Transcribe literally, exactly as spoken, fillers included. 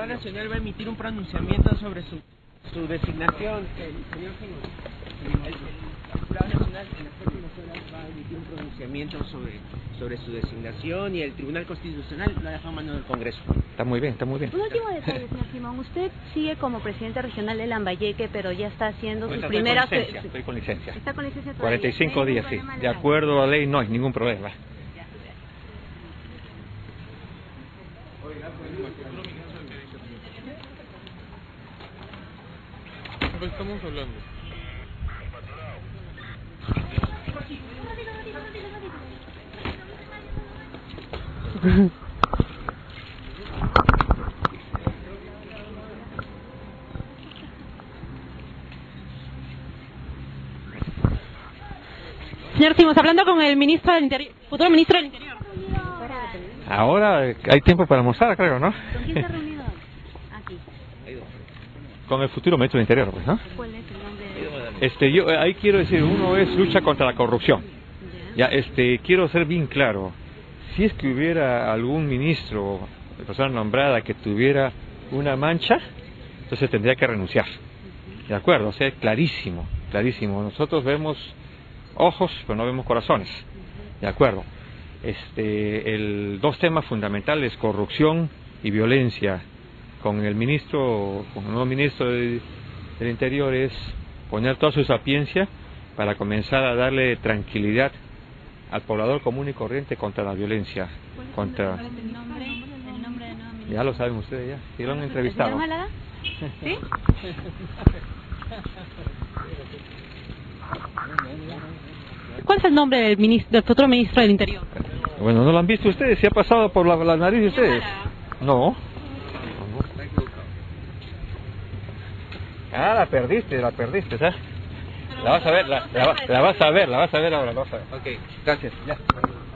Prueba Nacional va a emitir un pronunciamiento sobre su, su designación, el señor señor. El, el Jurado Nacional en las próximas horas va a emitir un pronunciamiento sobre, sobre su designación y el Tribunal Constitucional lo ha dejado en manos del Congreso. Está muy bien, está muy bien. Un último detalle, señor Simón. Usted sigue como presidente regional de Lambayeque, pero ya está haciendo sus primeras... Estoy con licencia, estoy con licencia. Está con licencia todavía. cuarenta y cinco días, sí. De acuerdo a la ley no hay ningún problema. ¿De qué estamos hablando? Señor Simón, hablando con el ministro del Interior, futuro ministro del Interior. Ahora hay tiempo para almorzar, creo, ¿no? ¿Con quién está reunido aquí? Con el futuro ministro del Interior, pues, ¿no? ¿Cuál es el nombre? Este, yo ahí quiero decir, uno es lucha contra la corrupción. Ya, este, quiero ser bien claro. Si es que hubiera algún ministro, persona nombrada que tuviera una mancha, entonces tendría que renunciar. ¿De acuerdo? O sea, clarísimo, clarísimo. Nosotros vemos ojos, pero no vemos corazones. ¿De acuerdo? Este, el dos temas fundamentales, corrupción y violencia. Con el ministro, con el nuevo ministro del, del Interior es poner toda su sapiencia para comenzar a darle tranquilidad al poblador común y corriente contra la violencia, contra... ¿El nombre? ¿El nombre de nuevo ministro? Ya lo saben ustedes ya, si lo han entrevistado. ¿Señor Malada? ¿Sí? ¿Cuál es el nombre del, ministro, del futuro ministro del Interior? Bueno, ¿no lo han visto ustedes? ¿Se ha pasado por la, la nariz de ustedes? No. Ah, la perdiste, la perdiste, ¿sabes? La vas a ver, la, la, la vas a ver, la vas a ver ahora, la vas a ver. Ok, gracias. Ya.